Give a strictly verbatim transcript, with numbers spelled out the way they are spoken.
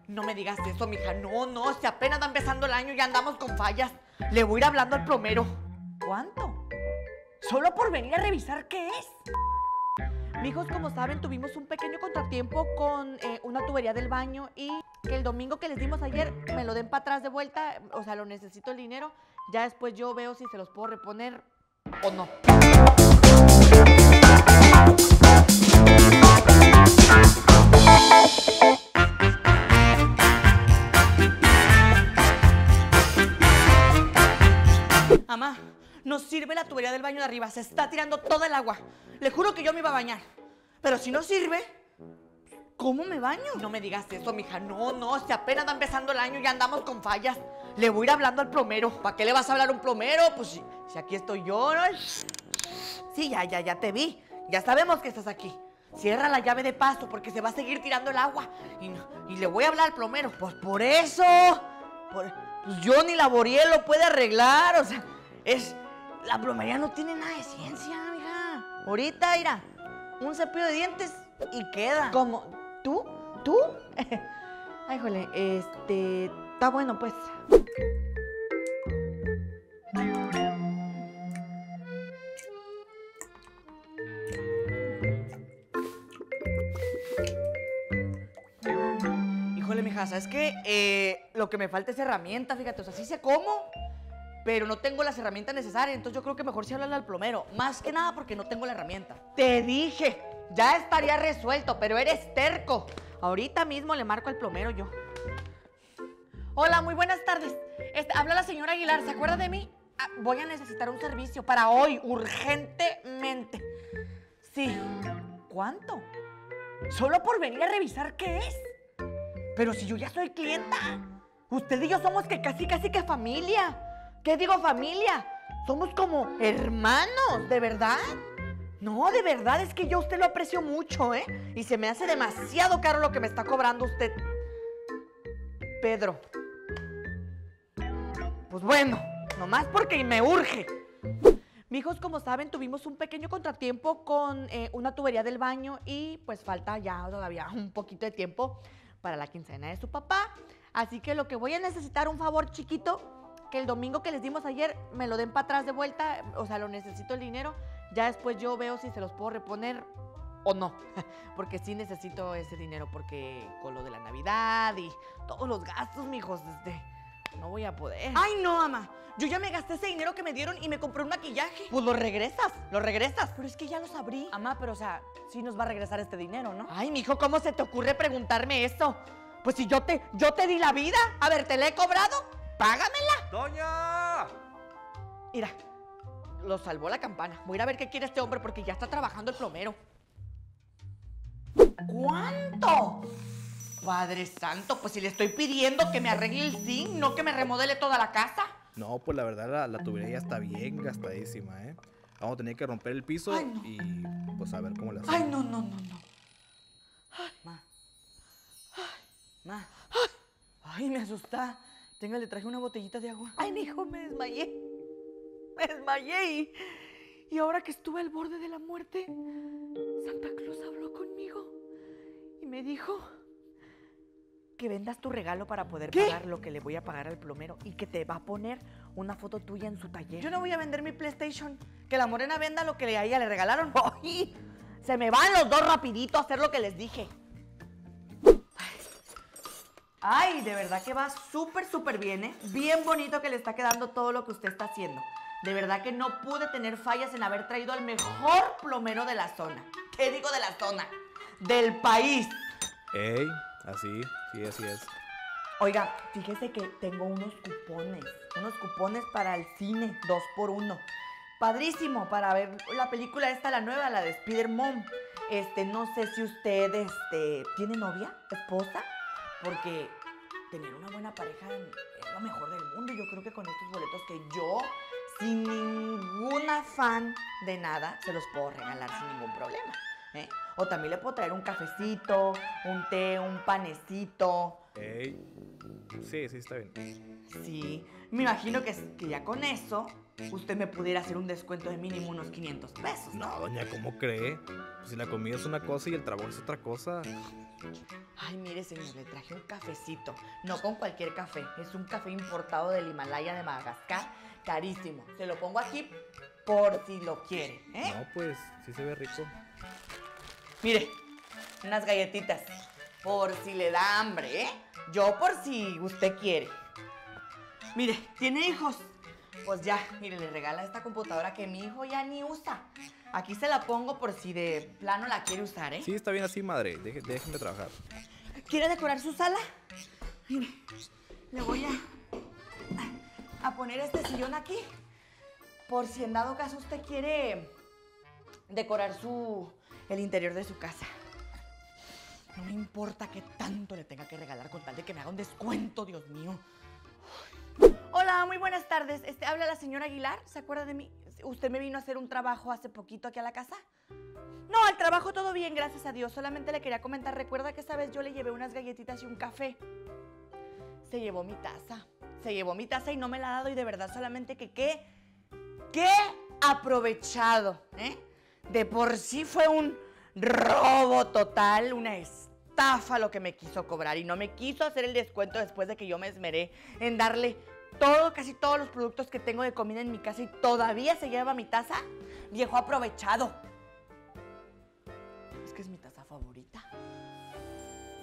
No me digas eso, mija. No, no, si apenas va empezando el año y ya andamos con fallas. Le voy a ir hablando al plomero. ¿Cuánto? ¿Solo por venir a revisar qué es? Mijos, como saben, tuvimos un pequeño contratiempo con eh, una tubería del baño y que el domingo que les dimos ayer me lo den para atrás de vuelta. O sea, lo necesito el dinero. Ya después yo veo si se los puedo reponer o no. Mamá, no sirve la tubería del baño de arriba. Se está tirando todo el agua. Le juro que yo me iba a bañar. Pero si no sirve, ¿cómo me baño? No me digas eso, mija. No, no, si apenas va empezando el año y ya andamos con fallas. Le voy a ir hablando al plomero. ¿Para qué le vas a hablar a un plomero? Pues si, si aquí estoy yo, ¿no? Sí, ya, ya, ya te vi. Ya sabemos que estás aquí. Cierra la llave de paso porque se va a seguir tirando el agua. Y, no, y le voy a hablar al plomero. Pues por eso. Por, pues yo ni la Boriel lo puede arreglar. O sea, es... La plomería no tiene nada de ciencia, mija. Ahorita, mira, un cepillo de dientes y queda. ¿Cómo? ¿Tú? ¿Tú? Ay, jole, este... Está bueno, pues. Híjole, mija, ¿sabes qué? Eh, lo que me falta es herramienta, fíjate. O sea, sí sé cómo, pero no tengo las herramientas necesarias. Entonces yo creo que mejor sí hablarle al plomero. Más que nada porque no tengo la herramienta. Te dije, ya estaría resuelto, pero eres terco. Ahorita mismo le marco al plomero yo. Hola, muy buenas tardes. Este, habla la señora Aguilar, ¿se acuerda de mí? Ah, voy a necesitar un servicio para hoy, urgentemente. Sí. ¿Cuánto? ¿Solo por venir a revisar qué es? Pero si yo ya soy clienta. Usted y yo somos que casi, casi que familia. ¿Qué digo familia? Somos como hermanos, ¿de verdad? No, de verdad, es que yo a usted lo aprecio mucho, ¿eh? Y se me hace demasiado caro lo que me está cobrando usted. Pedro. Pues bueno, nomás porque me urge. Mijos, como saben, tuvimos un pequeño contratiempo con eh, una tubería del baño y pues falta ya todavía un poquito de tiempo para la quincena de su papá. Así que lo que voy a necesitar, un favor chiquito, que el domingo que les dimos ayer me lo den para atrás de vuelta. O sea, lo necesito el dinero. Ya después yo veo si se los puedo reponer o no. Porque sí necesito ese dinero porque con lo de la Navidad y todos los gastos, mijos, este... No voy a poder. ¡Ay, no, ama! Yo ya me gasté ese dinero que me dieron y me compré un maquillaje. Pues lo regresas, lo regresas. Pero es que ya los abrí. Ama, pero o sea, sí nos va a regresar este dinero, ¿no? Ay, mijo, ¿cómo se te ocurre preguntarme eso? Pues si yo te, yo te di la vida. A ver, ¿te la he cobrado? ¡Págamela! ¡Doña! Mira, lo salvó la campana. Voy a ir a ver qué quiere este hombre porque ya está trabajando el plomero. ¿Cuánto? Padre santo, pues si le estoy pidiendo que me arregle el zinc, no que me remodele toda la casa. No, pues la verdad la, la tubería ya está bien gastadísima, ¿eh? Vamos a tener que romper el piso. Ay, no. Y pues a ver cómo la hacemos. Ay, no, no, no, no. Ay, ma. Ay, ma. Ay, ay, me asusta. Tenga, le traje una botellita de agua. Ay, mijo, me desmayé. Me desmayé y... Y ahora que estuve al borde de la muerte, Santa Claus habló conmigo y me dijo... que vendas tu regalo para poder ¿Qué? pagar lo que le voy a pagar al plomero y que te va a poner una foto tuya en su taller. Yo no voy a vender mi PlayStation. Que la morena venda lo que a ella le regalaron. ¡Ay! Se me van los dos rapidito a hacer lo que les dije. Ay, de verdad que va súper, súper bien, ¿eh? Bien bonito que le está quedando todo lo que usted está haciendo. De verdad que no pude tener fallas en haber traído al mejor plomero de la zona. ¿Qué digo de la zona? Del país. Ey, así, sí, así es. Oiga, fíjese que tengo unos cupones, unos cupones para el cine, dos por uno. Padrísimo, para ver la película esta, la nueva, la de Spider-Man. Este, no sé si usted, este, ¿tiene novia? ¿Esposa? Porque tener una buena pareja es lo mejor del mundo. Yo creo que con estos boletos que yo, sin ningún afán de nada, se los puedo regalar sin ningún problema. ¿eh? O también le puedo traer un cafecito, un té, un panecito. Ey. Sí, sí, está bien. Sí, me imagino que, que ya con eso usted me pudiera hacer un descuento de mínimo unos quinientos pesos, ¿no? No, doña, ¿cómo cree? Pues si la comida es una cosa y el trabajo es otra cosa. Ay, mire, señor, le traje un cafecito. No con cualquier café. Es un café importado del Himalaya de Madagascar. Carísimo. Se lo pongo aquí por si lo quiere, ¿eh? No, pues, sí se ve rico. Mire, unas galletitas. Por si le da hambre, ¿eh? Yo por si usted quiere. Mire, ¿tiene hijos? Pues ya, mire, le regala esta computadora que mi hijo ya ni usa. Aquí se la pongo por si de plano la quiere usar, ¿eh? Sí, está bien así, madre. Deje- déjenme trabajar. ¿Quiere decorar su sala? Mire, le voy a, a poner este sillón aquí. Por si en dado caso usted quiere decorar su, el interior de su casa. No me importa qué tanto le tenga que regalar con tal de que me haga un descuento, Dios mío. Hola, muy buenas tardes. Este, habla la señora Aguilar. ¿Se acuerda de mí? ¿Usted me vino a hacer un trabajo hace poquito aquí a la casa? No, el trabajo todo bien, gracias a Dios. Solamente le quería comentar. Recuerda que esta vez yo le llevé unas galletitas y un café. Se llevó mi taza. Se llevó mi taza y no me la ha dado. Y de verdad, solamente que qué, qué aprovechado, ¿eh? De por sí fue un robo total, una estafa lo que me quiso cobrar. Y no me quiso hacer el descuento después de que yo me esmeré en darle todo, casi todos los productos que tengo de comida en mi casa y todavía se lleva mi taza. Viejo aprovechado. Es que es mi taza favorita.